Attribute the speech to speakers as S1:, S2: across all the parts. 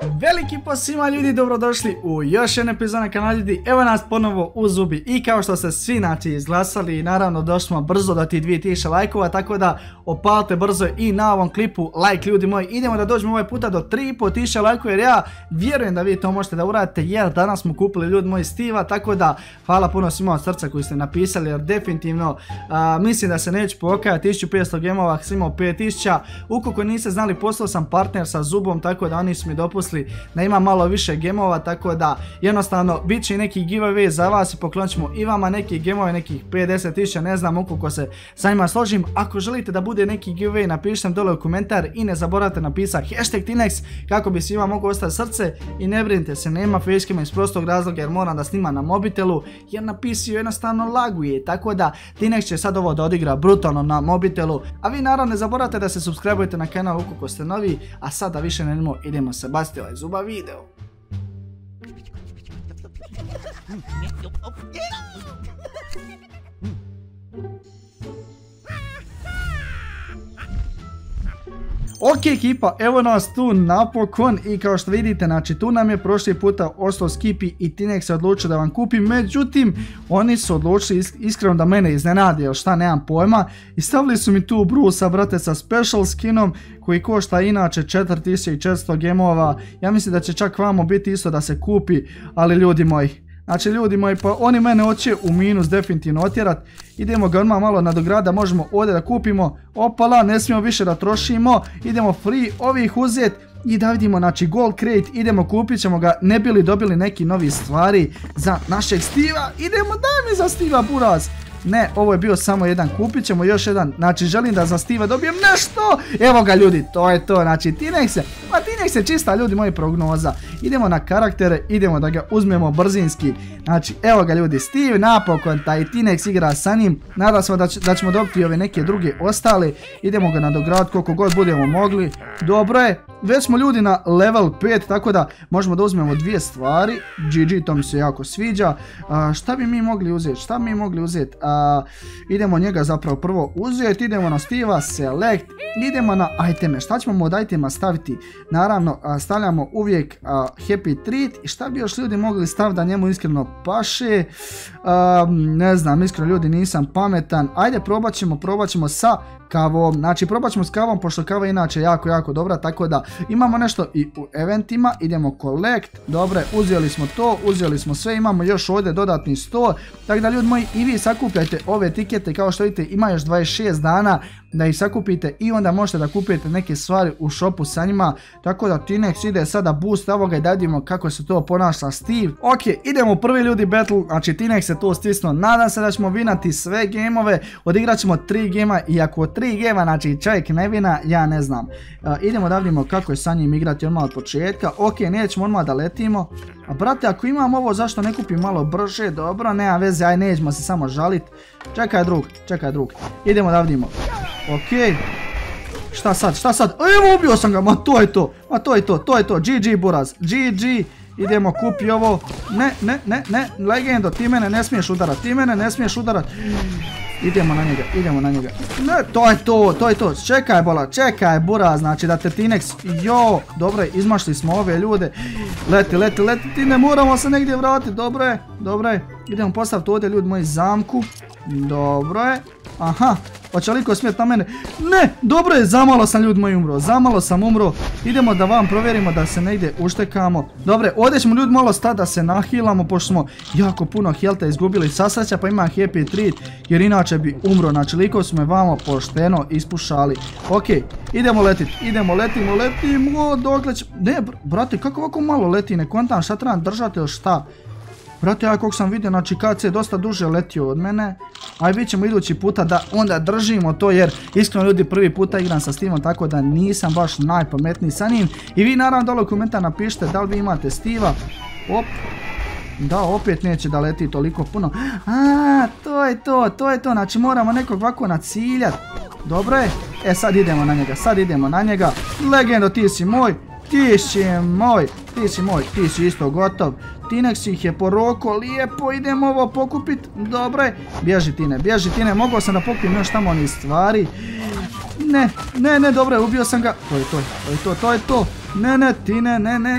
S1: Veliki pozdrav svima ljudi, dobrodošli u još jedan epizod na kanalu ljudi. Evo nas ponovo u Zubi i kao što ste svi izglasali, naravno došli smo brzo do tih 2000 lajkova, tako da opalite brzo i na ovom klipu like ljudi moji. Idemo da dođemo ovaj puta do 3500 lajkova jer ja vjerujem da vi to možete da uradite jer danas smo kupili ljudi moji Steve'a, tako da hvala puno svima od srca koji ste napisali jer definitivno mislim da se neću pokajati. 1500 gemova, sam imao 5000, ukoliko niste znali postao sam partner sa Zubom, tako da oni su mi dopustili da ima malo više gemova, tako da jednostavno bit će neki giveaway za vas i poklonit ćemo i vama neki gemove, nekih 50.000, ne znam ukoliko se sa njima složim. Ako želite da bude neki giveaway, napišite dole u komentar i ne zaboravite napisati #Tinex kako bi svima mogu ostati srce i ne brinite se, nema facecama iz prostog razloga jer moram da snimam na mobitelu jer napisio jednostavno laguje, tako da Tinex će sad ovo da odigra brutalno na mobitelu, a vi naravno ne zaboravite da se subscribe-ujete na kanal ukoliko ste novi, a sada više ne idemo se baciti ovaj Zuba video. Ok ekipa, evo nas tu napokon i kao što vidite, znači tu nam je prošli puta ostao Skippy i Tinex se odlučio da vam kupi, međutim oni su odlučili iskreno da mene iznenadi, jer šta nemam pojma, i stavili su mi tu Bruce'a brate sa special skinom koji košta inače 4400 gemova, ja mislim da će čak vamo biti isto da se kupi, ali ljudi moji, znači ljudi moji, pa oni mene hoće u minus definitivno otjerat. Idemo ga odmah malo nadograditi da možemo ovdje da kupimo. Opala, ne smijemo više da trošimo. Idemo free ovih uzet i da vidimo, znači gold crate, idemo kupit ćemo ga, ne bili dobili neki novi stvari za našeg Steve'a. Idemo, daj mi za Steve'a buraz. Ne, ovo je bio samo jedan, kupit ćemo još jedan, znači želim da za Steve'a dobijem nešto. Evo ga ljudi, to je to, znači Tinex je čista ljudi moji prognoza. Idemo na karaktere, idemo da ga uzmemo brzinski. Znači evo ga ljudi, Steve napokon, taj Tinex igra sa njim. Nadam se da ćemo dobiti ove neke druge ostale. Idemo ga nadograditi koliko god budemo mogli. Dobro je, već smo ljudi na level 5, tako da možemo da uzmemo dvije stvari. GG, to mi se jako sviđa. Šta bi mi mogli uzeti? Idemo njega zapravo prvo uzeti, idemo na Steve'a, select, idemo na iteme. Šta ćemo od itema staviti? Naravno, stavljamo uvijek happy treat. I šta bi još ljudi mogli staviti da njemu iskreno paše? Ne znam, iskreno ljudi nisam pametan. Ajde probat ćemo sa kavom, znači probat ćemo s kavom pošto kava je inače jako dobra, tako da imamo nešto i u eventima. Idemo collect, dobro, uzeli smo sve, imamo još ovdje dodatni 100, tako da ljudi moji i vi sakupljajte ove etikete, kao što vidite ima još 26 dana da ih sakupite i onda možete da kupite neke stvari u shopu sa njima, tako da Tinex ide sada boost, evo ga i da vidimo kako se to ponaša Steve. Ok, idemo u prvi ljudi battle, znači Tinex se to stisnuo, nadam se da ćemo vinati sve gemove, odigrat ćemo 3 gema i ako 3 gema, znači čovjek ne vina, ja ne znam. Idemo da vidimo kako je sa njim igrati odmah od početka. Ok, nećemo odmah da letimo. A brate, ako imam ovo, zašto ne kupim malo brže? Dobro, nema veze, aj nećemo se samo žaliti. Čekaj drug, idemo da vidimo. Ok, šta sad? Evo, ubio sam ga, ma to je to, GG buraz, GG. Idemo, kupi ovo. Ne, legendo, ti mene ne smiješ udarat, Idemo na njega. Ne, to je to. Čekaj buraz, znači da te Tinex, dobro je, izmašli smo ove ljude. Leti, ti ne moramo se negdje vratiti, dobro je. Idemo postaviti ovdje ljudi moji zamku. Dobro je. Aha, hoće li ko smijeti na mene? Ne, dobro je, zamalo sam ljudi moji umro. Idemo da vam provjerimo da se negdje uštekamo. Dobre, ovdje ćemo ljudi malo stati da se nahilamo pošto smo jako puno healtha izgubili sa sreća, pa imam happy treat jer inače bi umro, znači liko su me vamo pošteno ispušali. Ok, idemo letimo, dokle će... Ne, brate, kako ovako malo leti, ne kontam šta trebam držati ili šta? Brate, ja koliko sam vidio, znači KC je dosta duže letio od mene. Aj, vidjet ćemo idući puta da onda držimo to jer iskreno ljudi prvi puta igram sa Steve'om, tako da nisam baš najpametniji sa njim. I vi naravno dole u komentar napišite da li vi imate Steve'a. Op. Da, opet neće da leti toliko puno. To je to, znači moramo nekog ovako naciljat. Dobro je. Sad idemo na njega. Legendo, ti si moj. Ti si isto gotov. Tinex ih je poroko, lijepo, idemo ovo pokupit, dobro je. Bježi Tine, mogao sam da pokupim još tamo onih stvari. Ne, dobro, ubio sam ga. To je to. Ne, ti ne.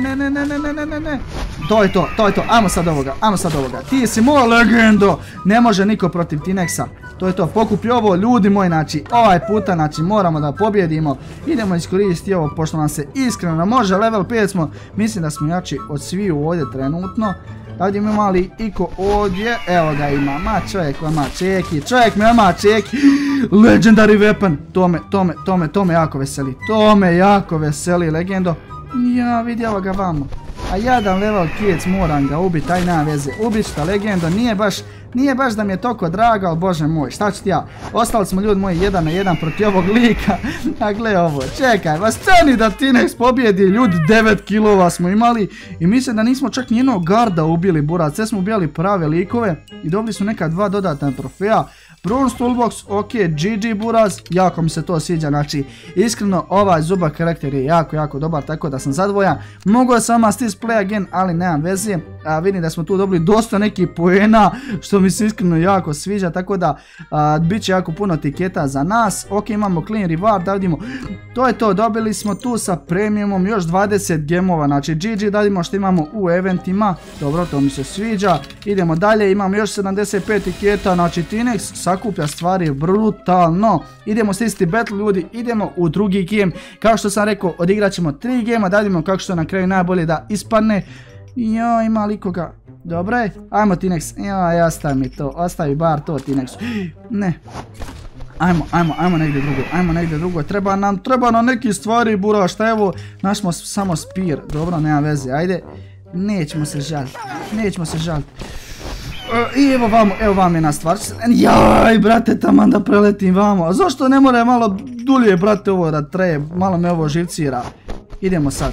S1: To je to. Ajmo sad ovoga. Ti si moj legendo. Ne može niko protiv T-Nexa. To je to, pokupi ovo, ljudi moji, znači, ovaj puta, znači, moramo da pobjedimo. Idemo iskoristiti ovo, pošto nam se iskreno može, level 5 smo, mislim da smo jači od sviju ovdje trenutno. Ovdje mi imali iko ovdje, evo ga ima, čovjek me ima čeki, legendary weapon, to me jako veseli, legendo. Ja, vidjela ga vamo. A jadan level kids, moram ga ubiti, aj nema veze, ubit šta legendo, nije baš da mi je toliko drago, ali bože moj, šta ću ti ja, ostali smo ljudi moji 1 na 1 protiv ovog lika, a gle ovo, čekaj, vas stani da T-Nex pobjedi, ljudi 9 kilova smo imali i mislim da nismo čak nijednog garda ubili, burac, sve smo ubijali prave likove i dobili su neka 2 dodatna trofeja. Bronze Toolbox, ok, GG buraz, jako mi se to sviđa, znači iskreno ovaj Zuba karakter je jako dobar, tako da sam zadovoljan. Mogu je sama stis play again, ali nemam veze, vidim da smo tu dobili dosta nekih poena, što mi se iskreno jako sviđa, tako da bit će jako puno tiketa za nas. Ok, imamo clean reward, da vidimo, to je to, dobili smo tu sa premiumom još 20 gemova, znači GG, da vidimo što imamo u eventima, dobro, to mi se sviđa. Idemo dalje, imamo još 75 tiketa, znači T-Nex sakuplja stvari brutalno. Idemo stisti battle ljudi, idemo u drugi game, kao što sam rekao, odigrat ćemo 3 gema, da vidimo kako što na kraju najbolje da ispadne. Ja, ima li koga? Dobro je, ajmo T-Nex, ja, ostavi bar to T-Nex. Ne. Ajmo negdje drugo, treba nam neki stvari bura, šta evo, našmo samo spear, dobro, nema veze, ajde, nećemo se žaliti. I evo vam je na stvar, jaj brate, taman da preletim vamo, a zašto ne more malo dulje brate ovo da traje, malo me ovo živcira. Idemo sad,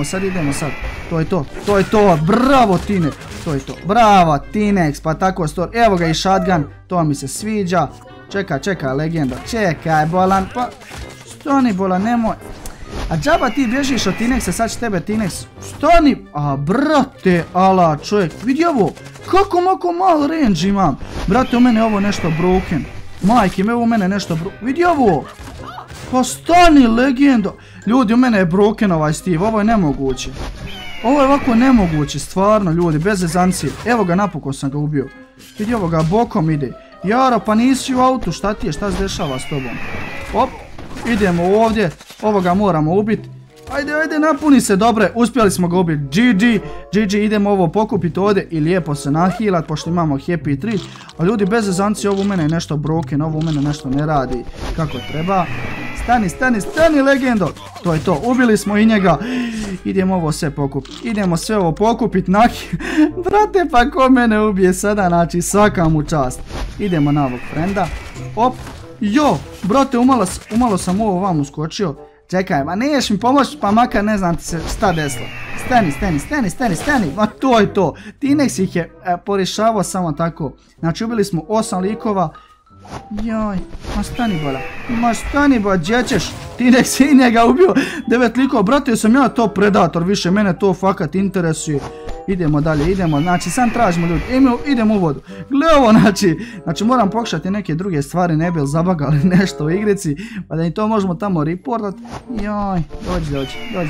S1: to je to, bravo Tine, to je to, bravo T-Nex, pa tako stor, evo ga i shotgun, to mi se sviđa. Čekaj legenda, čekaj bolan, pa stani bolan, nemoj. A džaba ti bježiš od T-Nexa, sad će tebe T-Nex, stani, a brate, ala čovjek, vidi ovo, kako malo range imam, brate u mene je ovo nešto broken, majke me u mene nešto broken, vidi ovo, pa stani legendo, ljudi u mene je broken ovaj Steve, ovo je nemoguće, ovo je ovako nemoguće, stvarno ljudi, bez zezancije, evo ga napokon sam ga ubio, vidi ovo ga bokom ide. Jaro, pa nisi u autu, šta ti je, šta se dešava s tobom? Op, idemo ovdje, ovoga moramo ubiti. Ajde, napuni se, dobre, uspjeli smo ga ubiti, GG, idemo ovo pokupiti ovdje i lijepo se nahilat, pošto imamo happy 3. A ljudi, bez zezancije, ovo u mene je nešto broken, ovo u mene nešto ne radi kako treba. Stani legendo, to je to, ubili smo i njega. Idemo ovo sve pokupiti, brate, pa ko mene ubije sada, znači svaka mu čast. Idemo na ovog frenda, op, jo, brate, umalo sam ovo vam uskočio. Čekaj, ma niješ mi pomoći, pa makar ne znam ti se šta desilo. Stani, ma to je to. T-Nex ih je porišavao samo tako. Znači ubili smo 8 likova. Joj, ma stani bola, gdje ćeš? T-Nex i njega ubio 9 likova, brate, sam ja to predator, više mene to fakat interesuje. Idemo dalje, znači sam tražimo ljudi, idemo u vodu. Gle ovo, znači moram pokušati neke druge stvari, ne bi li zabagali nešto u igrici, pa da i to možemo tamo reportat. Joj, dođi,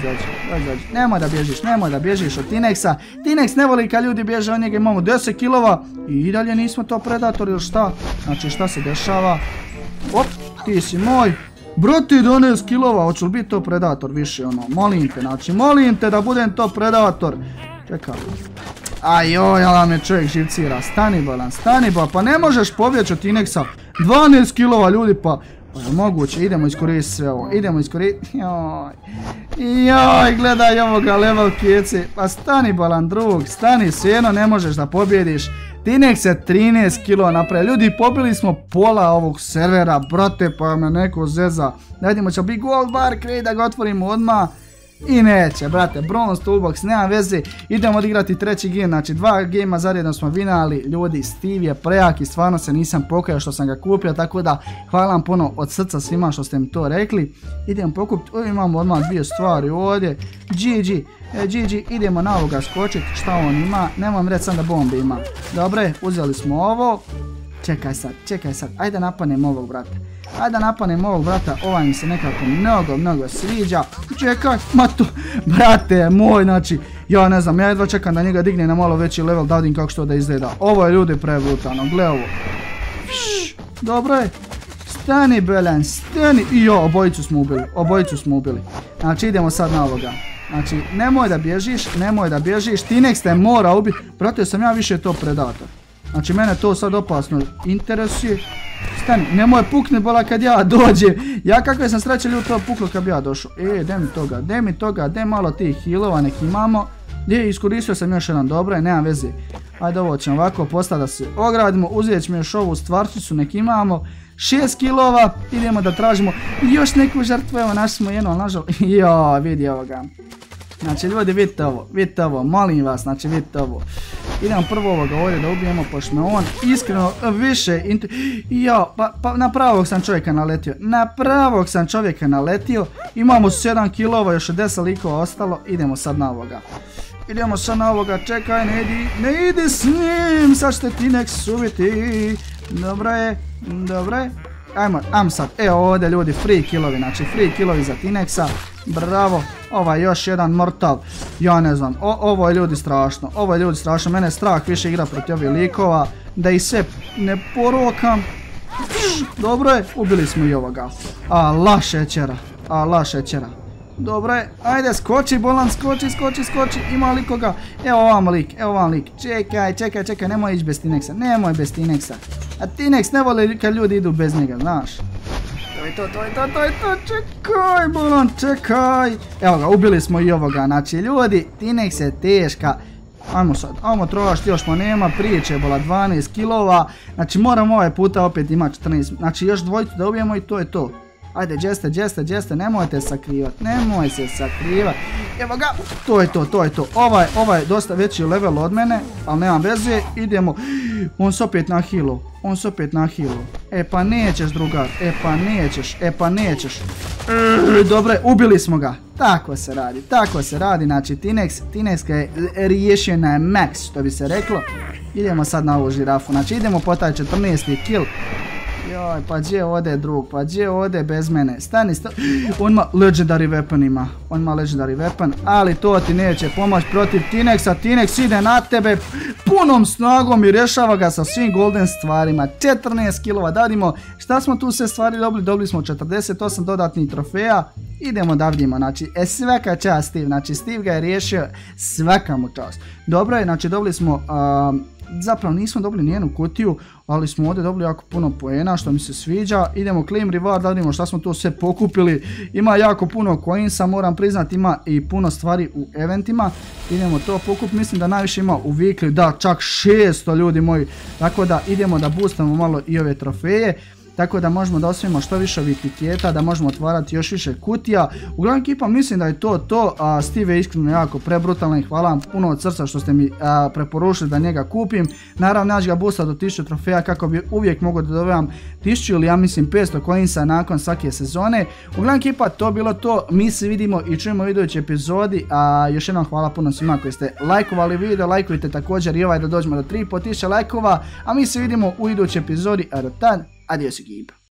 S1: nemoj da bježiš od T-Nexa. T-Nex ne voli kad ljudi bježe od njega, imamo 10 kilova i dalje nismo to predator ili šta? Znači šta se dešava? Op, ti si moj. Brate, 11 kilova, hoću li biti to predator više ono, molim te da budem to predator. Čekaj. Ajoj, ala me čovjek živcira, stani bolan, pa ne možeš pobjeći od T-Nexa, 12 kilova ljudi, pa je moguće, idemo iskoristiti sve ovo, joj, gledaj ovoga level kjece, pa stani bolan drug, stani, svejedno ne možeš da pobjediš, T-Nex je 13 kilova napravio, ljudi pobili smo pola ovog servera, brate, pa me neko zeza, najdemo će biti gold bar, krij da ga otvorimo odmah. I neće, brate, Bronze Toolbox, nema veze, idemo odigrati treći game, znači 2 gema zaredno smo vinali, ljudi, Steve je prejak i stvarno se nisam pokajao što sam ga kupio, tako da hvala vam puno od srca svima što ste mi to rekli. Idemo pokupiti, imamo odmah 2 stvari ovdje, GG, idemo na ovoga skočiti, šta on ima, nemam reći sam da bombe ima. Dobre, uzeli smo ovo, čekaj sad, ajde napanem ovog brata, ovaj mi se nekako mnogo sviđa, čekaj, ma to, brate moj, znači, ja ne znam, ja jedva čekam da njega digne na malo veći level, da vidim kako što da izgleda, ovo je ljudi prebrutalno, gle ovo, dobro je, stani Belen, stani, i jo, obojicu smo ubili, znači idemo sad na ovoga. Znači, nemoj da bježiš, T-Nex te mora ubiti, pratio sam ja više to Predator. Znači, mene to sad opasno interesuje. Stani, nemoj pukni bola kad ja dođem. Ja kakve sam sreće ljudi to puklo kad bi ja došao. Daj mi toga, daj malo tih healova nek imamo. Iskoristio sam još jedan, dobro je, nema veze. Ajde ovo ćemo ovako postati da se ogradimo, uzet ćemo još ovu stvarčicu, nek imamo. 6 kilova, idemo da tražimo još neku žrtvu, evo našli smo jedno, nažal, jo, vidi ovoga. Znači ljudi vidite ovo, molim vas, znači vidite ovo. Idemo prvo ovoga ovdje da ubijemo, pošto me on iskreno više jo, pa na pravog sam čovjeka naletio, imamo 7 kilova, još 10 likova ostalo, idemo sad na ovoga, čekaj, ne idi s njim, sad ćete T-Nex ubiti, dobro je, ajmo sad, evo ovdje ljudi, free killovi za T-Nexa, bravo, ovaj još jedan mortal, ja ne znam, ovo je ljudi strašno, mene je strah više igra protiv ovih likova, da ih sve ne porokam, dobro je, ubili smo i ovoga, ala šećera, dobro je, ajde skoči Bolan, skoči, ima li koga, evo ovam lik, čekaj, nemoj ići bez T-Nexa, a T-Nex ne voli kad ljudi idu bez njega, znaš. To je to, čekaj Bolan, čekaj. Evo ga, ubili smo i ovoga, znači ljudi, T-Nex je teška. Ajmo trošiti još, ma nema priče, bola 12 kilova, znači moramo ovaj puta opet imati 14, znači još dvojicu da ubijemo i to je to. Ajde, Jeste, nemojte se sakrivat, evo ga, to je to, ovaj je dosta veći level od mene, ali nemam veze, idemo, on se opet na healu, e pa nećeš drugar, e pa nećeš, dobre, ubili smo ga, tako se radi, znači T-Nex je riješio na max, što bi se reklo, idemo sad na ovu žirafu, znači idemo po taj 14. kill. Joj, pa gdje ode drug, pa gdje ode bez mene, stani, on ima legendary weapon, ali to ti neće pomoći protiv T-Nexa, T-Nex ide na tebe punom snagom i rješava ga sa svim golden stvarima, 14 kilova, da vidimo šta smo tu sve stvari dobili smo 48 dodatnih trofeja, idemo da vidimo, znači svaka čast Steve, znači Steve ga je riješio, svaka mu čast, dobro je, znači dobili smo, zapravo nismo dobili nijednu kutiju, ali smo ovdje dobili jako puno poena, što mi se sviđa. Idemo claim reward, da vidimo šta smo tu sve pokupili. Ima jako puno coinsa, moram priznati, ima i puno stvari u eventima. Idemo to pokupiti, mislim da najviše ima u weekly, da čak 600 ljudi moji. Tako da idemo da boostamo malo i ove trofeje. Tako da možemo da osvijemo što više ovih tiketa, da možemo otvarati još više kutija. Uglavnom ekipa, mislim da je to, Steve je iskreno jako prebrutalno i hvala vam puno od srca što ste mi preporučili da njega kupim. Naravno, ja ću ga boostati do 1000 trofeja kako bi uvijek mogao da dobivam 1000 ili ja mislim 500 coinsa nakon svake sezone. Uglavnom ekipa, to bilo to, mi se vidimo i čujemo u idućoj epizodi, a još jednom hvala puno svima koji ste lajkovali video, lajkujte također i ovaj da dođemo do 3500 lajkova, a mi se vidimo u idućoj epizodi, a do tad, adios ekipa.